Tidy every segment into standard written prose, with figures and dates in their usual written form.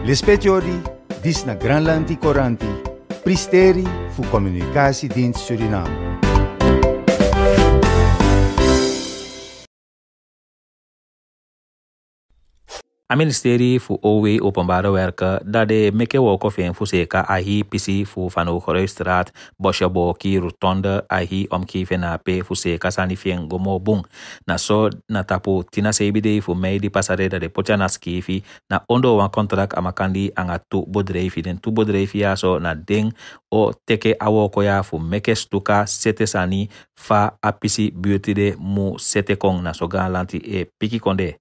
Lispetiori, dis na Granlandi Coranti, Pristeri fu Communicatiedienst Suriname. A ministerie fu OW Openbare Werken dat de meke woko fen fu seka ahi pisi fu Van Geruitstraat, Bosjeboki, Rotonde, ahi omgeving na pe fu seka sani fen gomo bung. Na so na tapu tina sebide fu mei di pasare da de pocha na skifi na ondo wan contract amakandi anga tu bodreifi. Den tu bodreifi ya so na ding o teke awoko ya fu meke stuka sete sani fa apisi beauty de mu sete kong na so gan lanti e piki konde.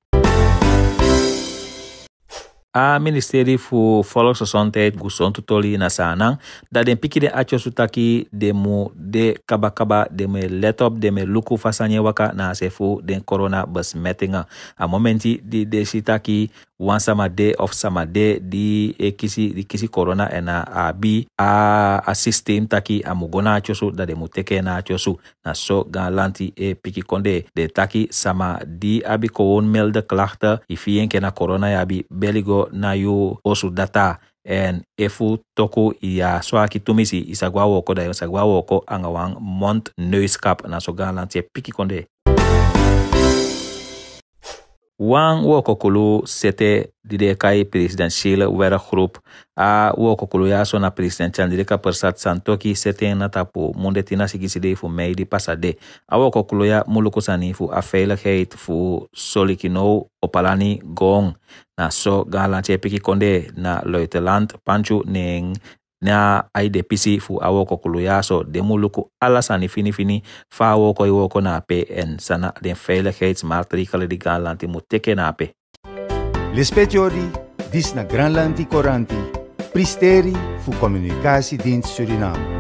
A ministerie fu Volksgezondheid guson tutoli na sanang dat den piki de acho sutaki de mu de kaba de me let op de me luku fasanye waka na sefu den corona besmettingen. A momenti de sitaki wan samade of samade di kisi corona en abi a system taki amugona achosu dat de mu teke na achosu na so gan lanti e piki konde de taki sama di abi gewoon melde klachten ifien ke na corona yabi beligo na yu osu data en efu toko ya swaki tumisi isagwa woko da isagwa woko angawang mond neuskap na so gan lanti e piki konde. Wan woko kulu sete dide kai presidentiële werkgroep a woko kulu ya so na presidential direka persat santoki sete na tapu mondetina sigiside fu mei di pasade. A woko kulu ya mulukusani fu a veiligheid fu solikino opalani gong na so galanche piki konde na luitenant Panchu neng na IDPC fu awoko kulu ya so de muluku alasani fini fa woko na pe en sana den veiligheidsmaatregelen die galanti moet teke na pe. Lispetiori, dis na Granlandi Coranti, Pristeri fu Communicatiedienst Suriname.